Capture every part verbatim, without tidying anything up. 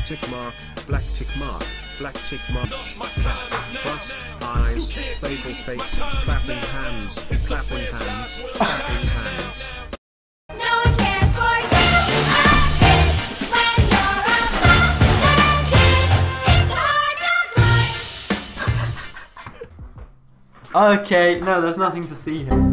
tick mark, black tick mark, black tick mark, cat, bust, eyes, fatal face, clapping hands, clapping hands, clapping hands. Okay, no, there's nothing to see here.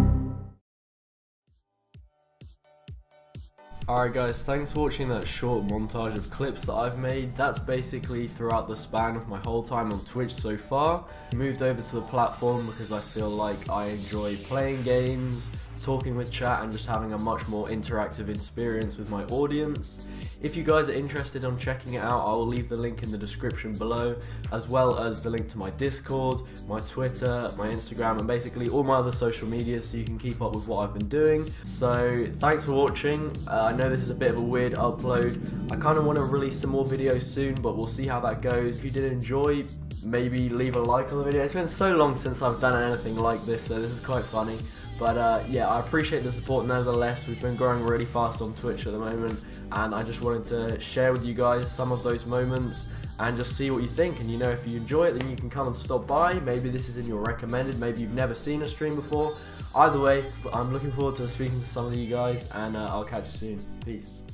Alright guys, thanks for watching that short montage of clips that I've made. That's basically throughout the span of my whole time on Twitch so far. I moved over to the platform because I feel like I enjoy playing games, talking with chat, and just having a much more interactive experience with my audience. If you guys are interested in checking it out, I will leave the link in the description below, as well as the link to my Discord, my Twitter, my Instagram, and basically all my other social media, so you can keep up with what I've been doing. So thanks for watching. Uh, I know this is a bit of a weird upload. I kind of want to release some more videos soon, but we'll see how that goes. If you did enjoy, maybe leave a like on the video. It's been so long since I've done anything like this, so this is quite funny. But uh, yeah, I appreciate the support nevertheless. We've been growing really fast on Twitch at the moment, and I just wanted to share with you guys some of those moments and just see what you think. And you know, if you enjoy it, then you can come and stop by. Maybe this is in your recommended, maybe you've never seen a stream before. Either way, I'm looking forward to speaking to some of you guys, and uh, I'll catch you soon. Peace.